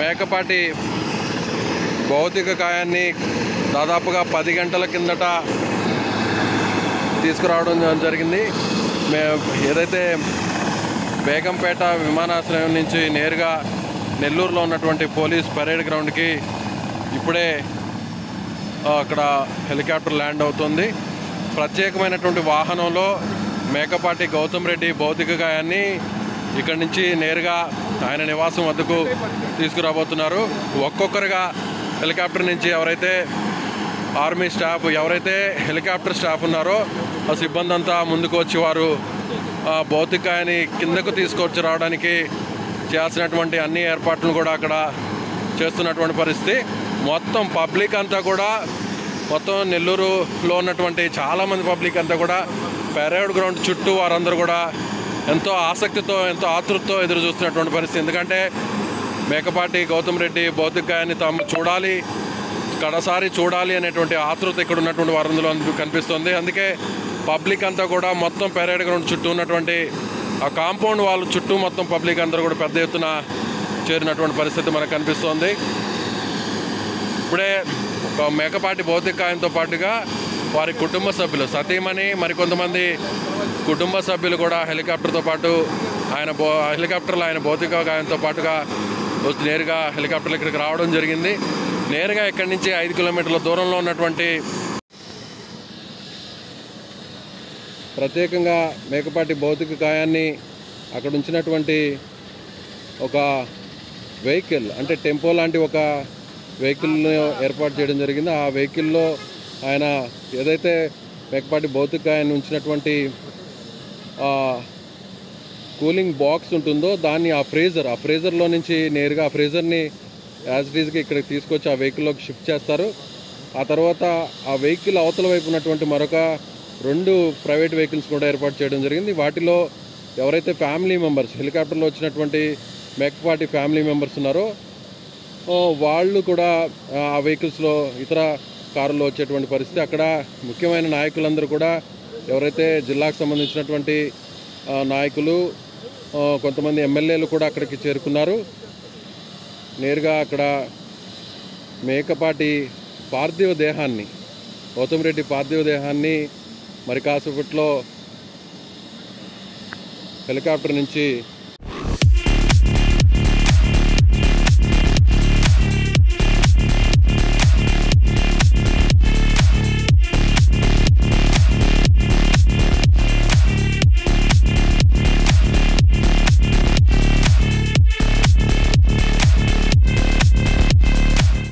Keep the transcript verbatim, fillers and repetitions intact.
మేకపాటి భౌతిక కాయాన్ని దాదాపుగా పది గంటల కిందట తీసుకురావడం జరిగింది. మే ఏదైతే బేగంపేట విమానాశ్రయం నుంచి నేరుగా నెల్లూరులో ఉన్నటువంటి పోలీస్ పరేడ్ గ్రౌండ్కి ఇప్పుడే అక్కడ హెలికాప్టర్ ల్యాండ్ అవుతుంది. ప్రత్యేకమైనటువంటి వాహనంలో మేకపాటి గౌతమ్ రెడ్డి భౌతిక కాయాన్ని ఇక్కడి నుంచి నేరుగా ఆయన నివాసం వద్దకు తీసుకురాబోతున్నారు. ఒక్కొక్కరుగా హెలికాప్టర్ నుంచి ఎవరైతే ఆర్మీ స్టాఫ్ ఎవరైతే హెలికాప్టర్ స్టాఫ్ ఉన్నారో ఆ సిబ్బంది అంతా ముందుకు వచ్చి వారు భౌతిక కాయాన్ని కిందకు తీసుకొచ్చి రావడానికి చేయాల్సినటువంటి అన్ని ఏర్పాట్లు కూడా అక్కడ చేస్తున్నటువంటి పరిస్థితి. మొత్తం పబ్లిక్ అంతా కూడా మొత్తం నెల్లూరులో ఉన్నటువంటి చాలామంది పబ్లిక్ అంతా కూడా పెరేడ్ గ్రౌండ్ చుట్టూ వారందరూ కూడా ఎంతో ఆసక్తితో ఎంతో ఆతృతతో ఎదురు చూస్తున్నటువంటి పరిస్థితి. ఎందుకంటే మేకపాటి గౌతమ్ రెడ్డి భౌతిక కాయాన్ని తాము చూడాలి, కడసారి చూడాలి అనేటువంటి ఆతృత ఇక్కడ ఉన్నటువంటి వారందరూ కనిపిస్తుంది. అందుకే పబ్లిక్ అంతా కూడా మొత్తం పెరేడ్ గ్రౌండ్ చుట్టూ ఉన్నటువంటి ఆ కాంపౌండ్ వాళ్ళ చుట్టూ మొత్తం పబ్లిక్ అందరూ కూడా పెద్ద ఎత్తున చేరినటువంటి పరిస్థితి మనకు కనిపిస్తోంది. ఇప్పుడే ఒక మేకపాటి భౌతిక కాయంతో పాటుగా వారి కుటుంబ సభ్యులు సతీమణి మరికొంతమంది కుటుంబ సభ్యులు కూడా హెలికాప్టర్తో పాటు ఆయన భౌ హెలికాప్టర్లో ఆయన భౌతిక కాయంతో పాటుగా నేరుగా హెలికాప్టర్లు ఇక్కడికి రావడం జరిగింది. నేరుగా ఇక్కడి నుంచి ఐదు కిలోమీటర్ల దూరంలో ఉన్నటువంటి ప్రత్యేకంగా మేకపాటి భౌతిక కాయాన్ని అక్కడ ఉంచినటువంటి ఒక వెహికల్ అంటే టెంపో లాంటి ఒక వెహికల్ను ఏర్పాటు చేయడం జరిగింది. ఆ వెహికల్లో ఆయన ఏదైతే మేకపాటి భౌతిక కాయాన్ని ఉంచినటువంటి కూలింగ్ బాక్స్ ఉంటుందో దాన్ని ఆ ఫ్రీజర్ ఆ ఫ్రీజర్లో నుంచి నేరుగా ఆ ఫ్రీజర్ని యాజ్ ఇట్ ఈజ్గా ఇక్కడికి తీసుకొచ్చి ఆ వెహికల్లోకి షిఫ్ట్ చేస్తారు. ఆ తర్వాత ఆ వెహికల్ అవతల వైపు ఉన్నటువంటి మరొక రెండు ప్రైవేట్ వెహికల్స్ కూడా ఏర్పాటు చేయడం జరిగింది. వాటిలో ఎవరైతే ఫ్యామిలీ మెంబర్స్ హెలికాప్టర్లో వచ్చినటువంటి మేకపాటి ఫ్యామిలీ మెంబర్స్ ఉన్నారో వాళ్ళు కూడా ఆ వెహికల్స్లో ఇతర కారుల్లో వచ్చేటువంటి పరిస్థితి. అక్కడ ముఖ్యమైన నాయకులందరూ కూడా ఎవరైతే జిల్లాకు సంబంధించినటువంటి నాయకులు కొంతమంది ఎమ్మెల్యేలు కూడా అక్కడికి చేరుకున్నారు. నేరుగా అక్కడ మేకపాటి పార్థివ దేహాన్ని గౌతమ్ రెడ్డి పార్థివ దేహాన్ని మరి కాసేపట్లో హెలికాప్టర్ నుంచి